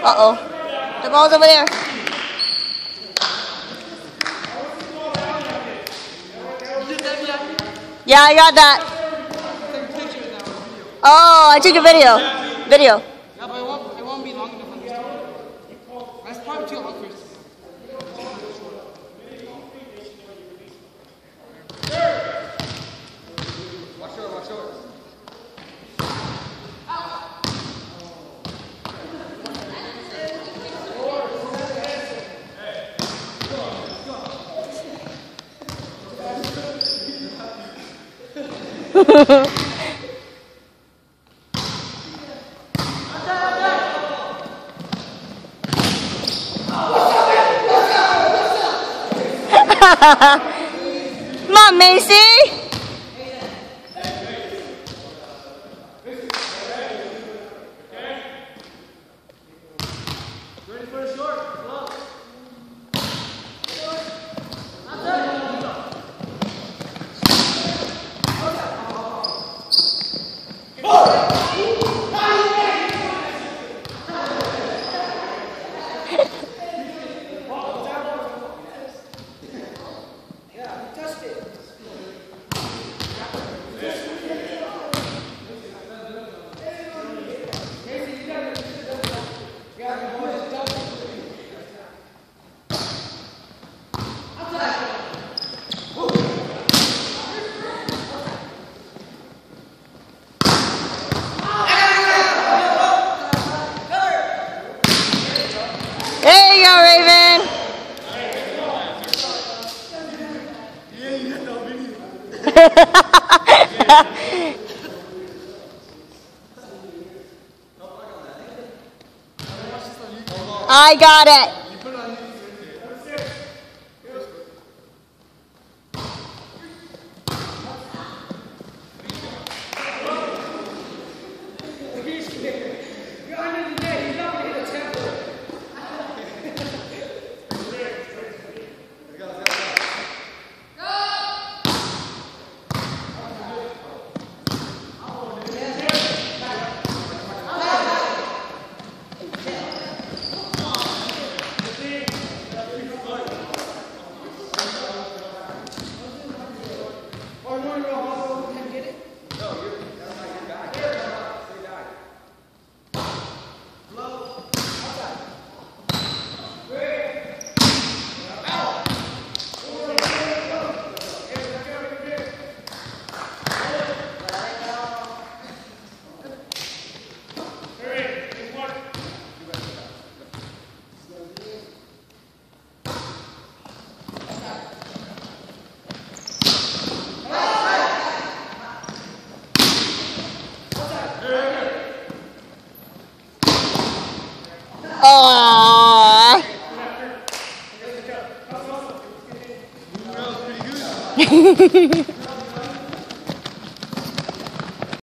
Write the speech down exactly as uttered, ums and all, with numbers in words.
Uh-oh. The ball's over there. Yeah, I got that. Oh, I took a video. Video. Yeah, but it won't, it won't be long enough on this time. That's probably too long for you. Watch short, watch short. Come on, Macy. Ready for the short? There you go, Raven. I got it. Aww.